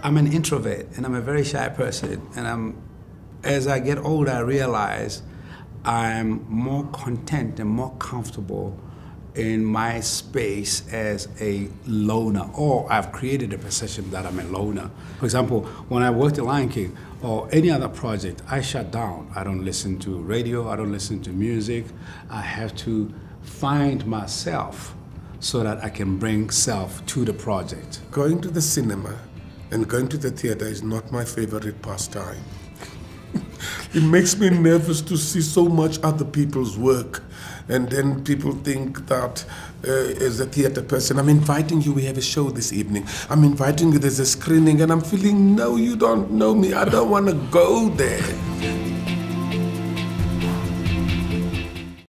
I'm an introvert and I'm a very shy person, and as I get older, I realize I'm more content and more comfortable in my space as a loner, or I've created a perception that I'm a loner. For example, when I worked at Lion King or any other project, I shut down. I don't listen to radio, I don't listen to music. I have to find myself so that I can bring self to the project. Going to the cinema and going to the theater is not my favorite pastime. It makes me nervous to see so much other people's work. And then people think that as a theater person, I'm inviting you, we have a show this evening. I'm inviting you, there's a screening, and I'm feeling, no, you don't know me. I don't want to go there.